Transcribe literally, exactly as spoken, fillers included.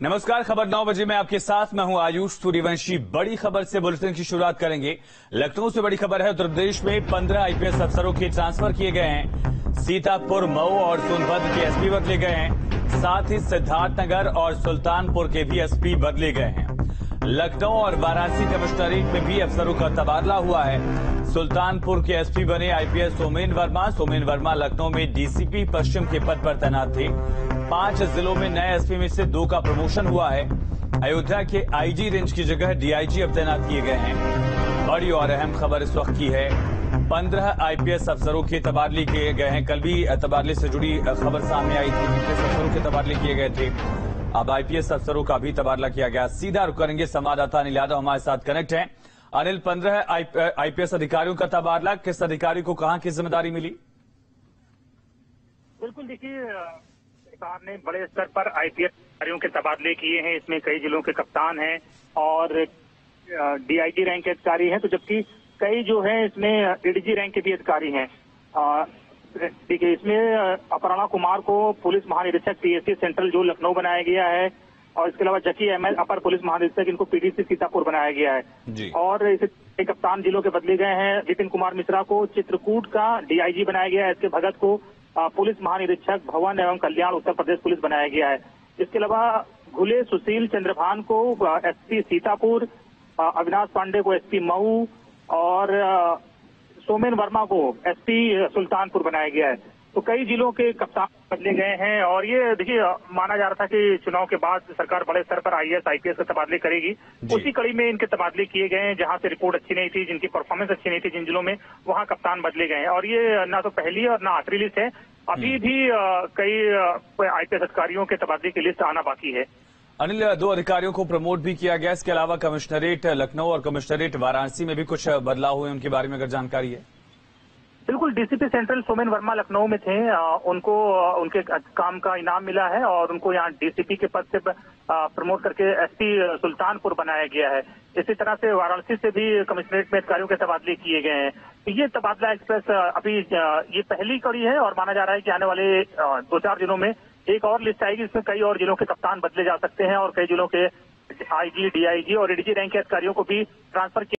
नमस्कार। खबर नौ बजे में आपके साथ मैं हूं आयुष सूर्यवंशी। बड़ी खबर से बुलेटिन की शुरुआत करेंगे। लखनऊ से बड़ी खबर है, उत्तर प्रदेश में पंद्रह आईपीएस अफसरों के ट्रांसफर किए गए हैं। सीतापुर, मऊ और सोनभद्र के एसपी बदले गए हैं। साथ ही सिद्धार्थनगर और सुल्तानपुर के भी एसपी बदले गए हैं। लखनऊ और वाराणसी कमिश्नरेट में भी अफसरों का तबादला हुआ है। सुल्तानपुर के एसपी बने आईपीएस सोमेन वर्मा। सोमेन वर्मा लखनऊ में डीसीपी पश्चिम के पद पर तैनात थे। पांच जिलों में नए एसपी में से दो का प्रमोशन हुआ है। अयोध्या के आईजी रेंज की जगह डीआईजी अब तैनात किए गए हैं। बड़ी और अहम खबर इस वक्त की है, पंद्रह आईपीएस अफसरों के तबादले किए गए हैं। कल भी तबादले से जुड़ी खबर सामने आई थी, आईपीएस अफसरों के तबादले किए गए थे। अब आईपीएस अफसरों का भी तबादला किया गया। सीधा रुख करेंगे, संवाददाता अनिल यादव हमारे साथ कनेक्ट हैं। अनिल, पंद्रह आईपीएस अधिकारियों का तबादला, किस अधिकारी को कहां की जिम्मेदारी मिली? बिल्कुल, देखिए सरकार ने बड़े स्तर पर आईपीएस अधिकारियों के तबादले किए हैं। इसमें कई जिलों के कप्तान हैं और डीआईजी रैंक के अधिकारी हैं, तो जबकि कई जो है इसमें एडीजी रैंक के भी अधिकारी हैं। देखिए, इसमें अपर्णा कुमार को पुलिस महानिरीक्षक पीएससी सेंट्रल जो लखनऊ बनाया गया है और इसके अलावा जकी अहमद अपर पुलिस महानिरीक्षक, इनको पीडीसी सीतापुर बनाया गया है जी। और इसे कप्तान जिलों के बदले गए हैं। जितिन कुमार मिश्रा को चित्रकूट का डीआईजी बनाया गया है। इसके भगत को पुलिस महानिरीक्षक भवन एवं कल्याण उत्तर प्रदेश पुलिस बनाया गया है। इसके अलावा घुले सुशील चंद्रभान को एसपी सीतापुर, अविनाश पांडे को एसपी मऊ और सोमेन वर्मा को एसपी सुल्तानपुर बनाया गया है। तो कई जिलों के कप्तान बदले गए हैं और ये देखिए माना जा रहा था कि चुनाव के बाद सरकार बड़े स्तर पर आईएएस आईपीएस के तबादले करेगी। उसी कड़ी में इनके तबादले किए गए हैं। जहां से रिपोर्ट अच्छी नहीं थी, जिनकी परफॉर्मेंस अच्छी नहीं थी जिन जिलों में, वहां कप्तान बदले गए हैं। और ये ना तो पहली और ना आखिरी लिस्ट है, अभी भी आ, कई आईपीएस अधिकारियों के तबादले की लिस्ट आना बाकी है। अनिल, दो अधिकारियों को प्रमोट भी किया गया। इसके अलावा कमिश्नरेट लखनऊ और कमिश्नरेट वाराणसी में भी कुछ बदलाव हुए, उनके बारे में अगर जानकारी है? बिल्कुल, डीसीपी सेंट्रल सोमेन वर्मा लखनऊ में थे। उनको उनके काम का इनाम मिला है और उनको यहाँ डीसीपी के पद से प्रमोट करके एसपी सुल्तानपुर बनाया गया है। इसी तरह से वाराणसी से भी कमिश्नरेट में अधिकारियों के तबादले किए गए हैं। तो ये तबादला एक्सप्रेस अभी ये पहली कड़ी है और माना जा रहा है कि आने वाले दो चार दिनों में एक और लिस्ट आएगी, इसमें कई और जिलों के कप्तान बदले जा सकते हैं और कई जिलों के आईजी, डीआईजी और एडीजी रैंक के अधिकारियों को भी ट्रांसफर